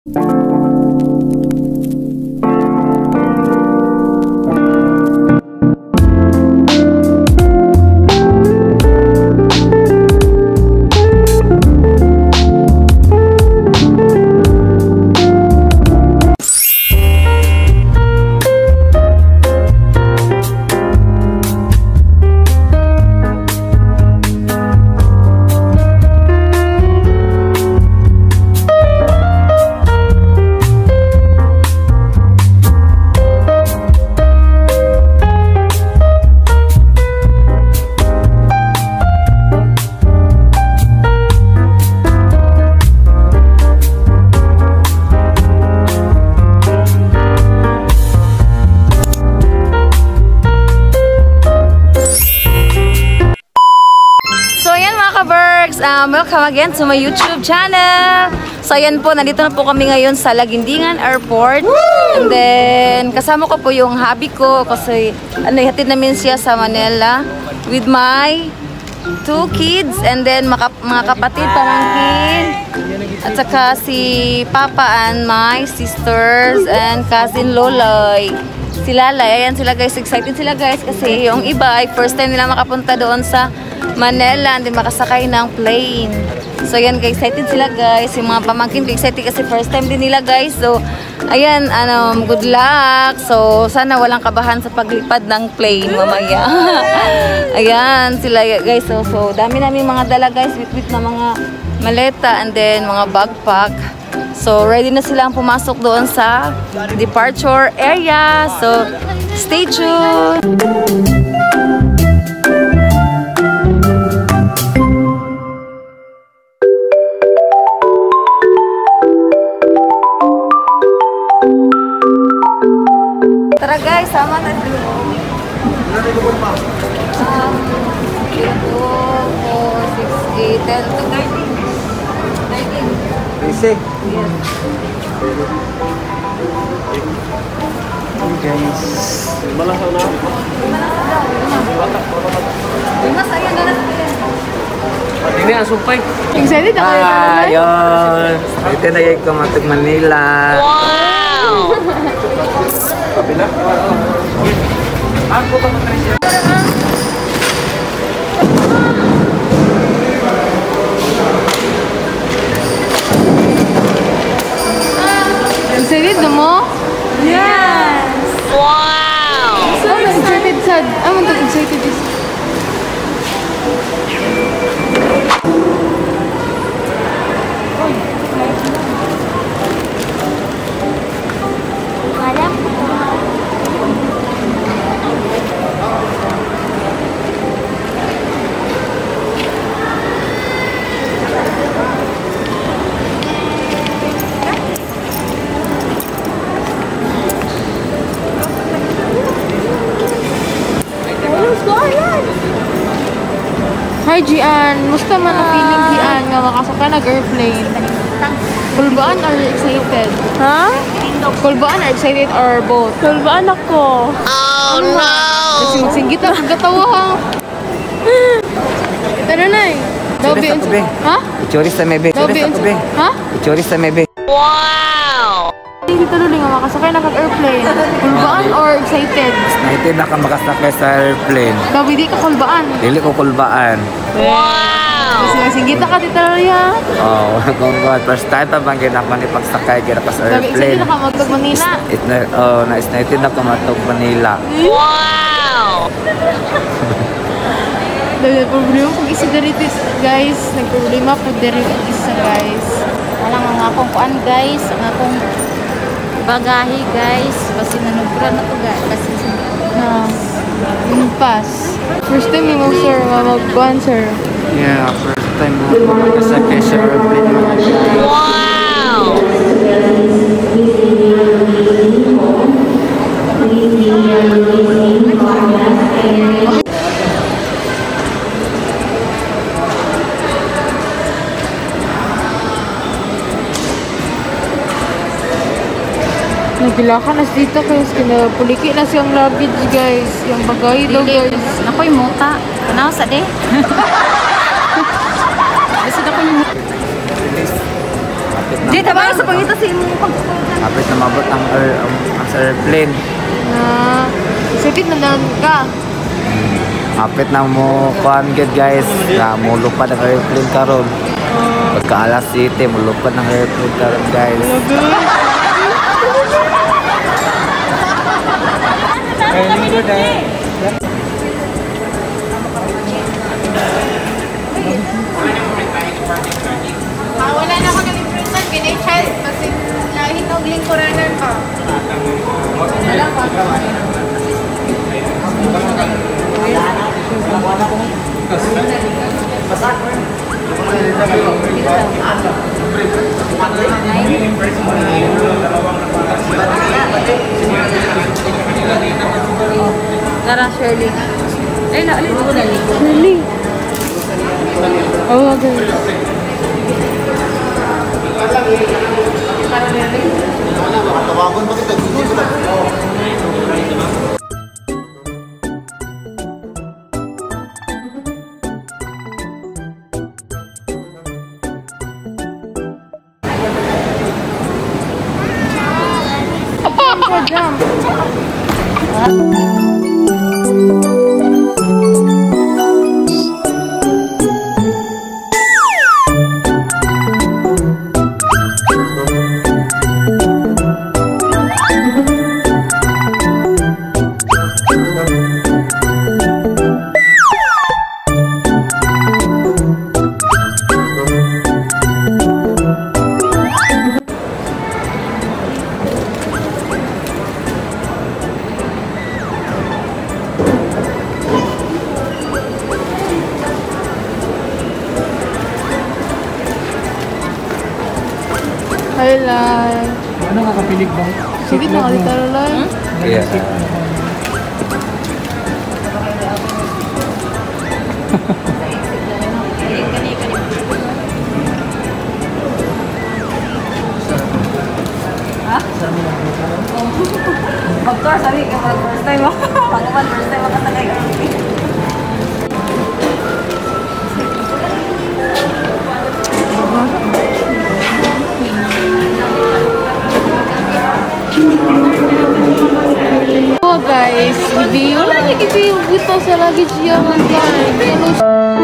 Welcome again to my YouTube channel. So ayan po, nandito na po kami ngayon sa Laguindingan Airport. And then kasama ko po yung hubby ko kasi hatid namin siya sa Manila with my 2 kids and then mga kapatid, pamangkin, at saka si Papa and my sisters and cousin Loloy. Si Lalay, ayan sila guys, excited sila guys kasi yung iba ay first time nila makapunta doon sa Manila, hindi makasakay ng plane. So ayan guys, excited sila guys. Yung mga pamangkin ko excited kasi first time din nila guys. So ayan, good luck. So sana walang kabahan sa paglipad ng plane mamaya. Ayan sila guys. So dami namin mga dala guys, with na mga maleta and then mga backpack. So ready na silang pumasok doon sa departure area. So stay tuned. Tara guys, sama na dito. 2, 4, 6, 8, 10, 13. 13. Yes. Guys. Malas na. Mas ayan na lang. Ini ang sumpay. Excited ako na. Ayun. Ito na yung Kamatog Manila. Wow! Kapila? Ako pa matrisya. Excited mo? Yes! Wow! So excited sad. I'm not excited this. Hi Gian, musta man ang feeling Gian nga makasaka nag-airplane? Kulbaan or excited? Ha? Kulbaan or excited or both? Kulbaan ako. Oh no! Singgit ako katawa ha. Tara na eh. Ichoris ako be. Ha? Ichoris sa mebe. Ichoris ako be. Ha? Ichoris sa mebe. Wow! Hindi tuloy nga makasakay nag-airplane. Kulbaan or excited? Excited na ka makasakay sa airplane. Gabi di ka kulbaan. Dili ko kulbaan. Wow! Singgit ka tita Loya. Oh, kung first time pa bang ginagawa ni pagsakay kira ka sa Gabi excited airplane. na ka magtag Manila. Na-excited na ka matog Manila. Wow! Nagproblema kung isa daritis guys. Nagproblema po daritis isa guys. Walang nga akong kuan guys. Ang akong bagahe guys. Kasi nanubra na to guys. Kasi Na pass. First time mo sir, mag-kuan sir. Yeah, first time mo makasakay sa airplane. Wow! Nagilakan na dito guys, kinapuliki na siyang luggage guys, yung bagay daw guys. Nakoy muta. Kanaw sa de. Kasi ako yung Kapit na, Dito ba sa pangita sa imo pag kapit na mabot ang airplane. sakit na lang ka. Kapit na mo kuan gid guys. Na mulupad ang airplane karon. Pagka alas 7 mulupad ang airplane karon guys. Wala na ako ng improvement. Pinay-child. Kasi nahinog lingkuranan pa. Tara, Shirley. Ay, naalin ko na. Shirley. Oh, okay. Highlight. Ano kakapilig ba? Sige na, kalitaro lang. Yeah. Doktor, sabi ka first time ako. Ako man, first time ako tagay. Oh guys, video lang video kita sa lagi siya man guys.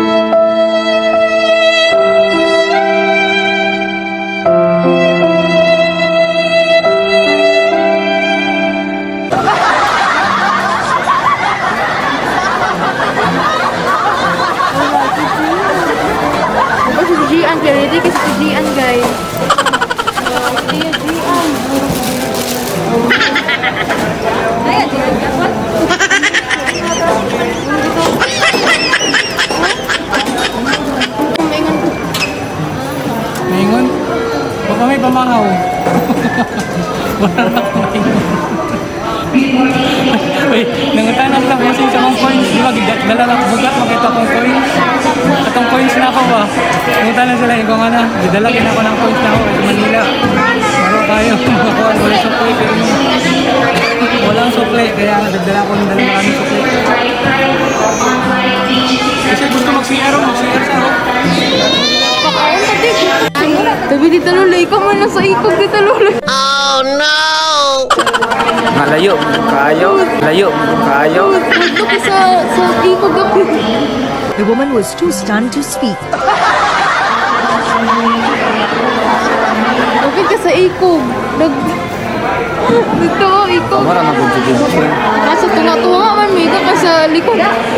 Gian, ready kasi Gian guys. Gian. Ay, di ka pa. Maingon? Baka may pamangaw. Wala na akong maingon. Uy, nangutanap lang kasi sa mga coins. Di ba, dala lang bugat, makita akong coins. Atong coins na ako ba? Nangutanap sila, ikaw nga na. Didalagin ako ng coins na ako kasi Manila. Maro kayo, makuha, wala supply. Pero walang supply, kaya nagdala ko ng dalang maraming supply. Kasi gusto mag-CR sa ako. Pakaon tadi. Tapi di talulay ka man sa ikog di talulay. Malayo kayo. Layo kayo. Ito ka sa ikog ako. The woman was too stunned to speak. Bakit ka sa ikog? Dito, ikog. Kamara na po dito. Nasa tunga-tunga man, may ka sa likod.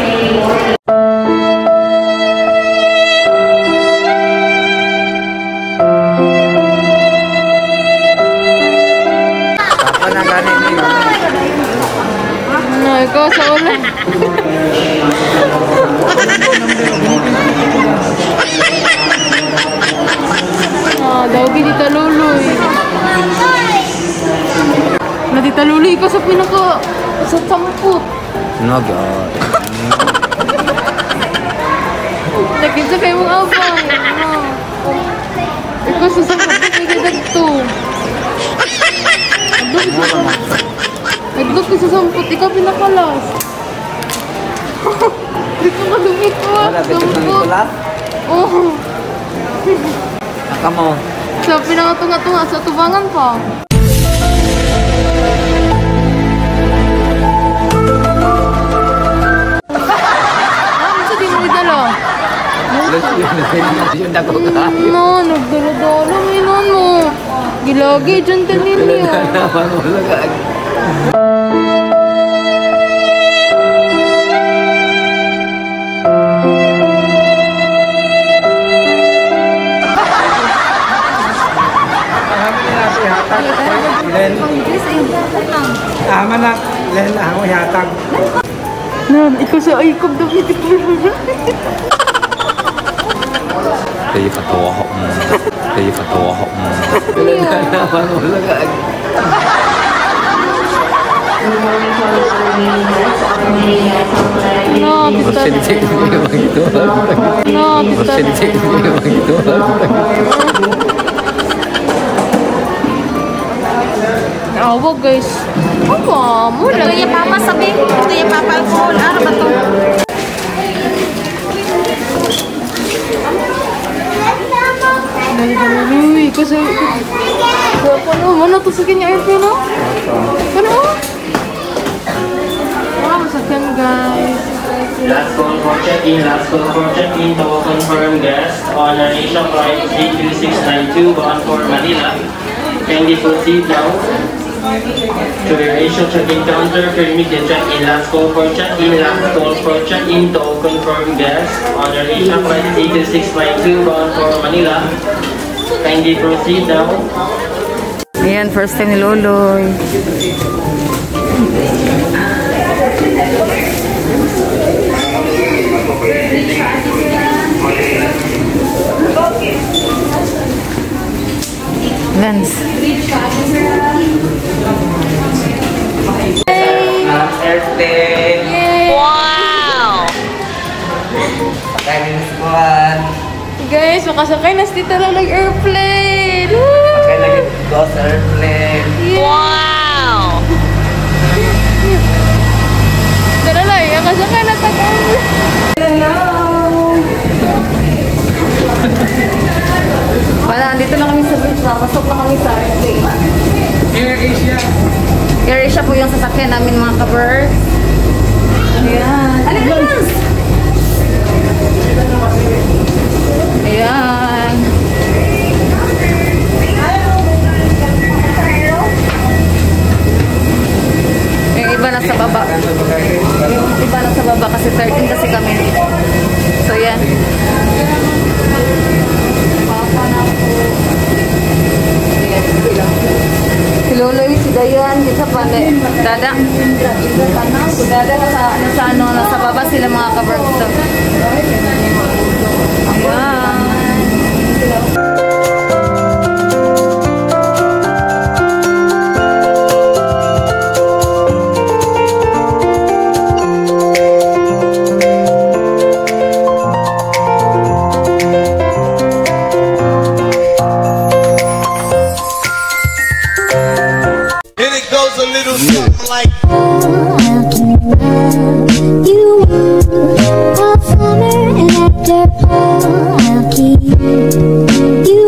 Apa na gani ni? Ano, ikaw sa ulan. Daw gini taluloy. Natitaluloy ka sa pinaka sa samput. No god. Nakita kayo mong abang. Ikaw sa samput may dagto. Nagdok ka sa samput, ikaw pinakalas. Di ko kadumit ko. Wala bitik ng Nicolas. Oo. Kamo. So, pinakatunga-tunga sa tubangan pa. Sa di mo idalo? No, nagdalo-dalo. Minon mo. Gilagi, dyan ka ninyo. Ama na, Len, ako yatag. Nan, ikaw sa aykob daw ni Kaya katawa ko. Kaya katawa ko. No, tita. No, tita. Awa guys. Awa, mula. Ito yung papa sabi. Ito yung papa alcohol. Ano ba to? Uy, kasi... Ano, mana to sa kanya airplane, no? Ano? Wow, masakyan guys. Last call for check-in, to confirm guest on Asia Flight 32692 bound for Manila. Kindly proceed now to your Asia check-in counter for immediate check-in. Last call for check-in, to confirm guest on Asia Flight 32692 bound for Manila. Kindly proceed now. Ayan, first time ni Loloy. Lens. Airplane. Wow! Pakainin sa kuhan. Guys, makasakay na si Tita Lola ng airplane. Pakain lagi ko sa airplane. Wow! Tita Lola, makasakay na tayo. Hello! Wala, dito na kami sa bridge na. Pasok na kami sa airplane. Air Asia. Air Asia po yung sasakyan namin mga kaber. Ayan. Ayan! Ayan. Yung iba nasa baba. Yung iba nasa baba kasi 13 kasi kami. So yan. Papa na po. Si Loloy, si Dayan, si Sapane. Dada. Dada nasa baba sila mga kabergsto. Ayan. And it goes a little something like How can you all summer and after all I'll keep you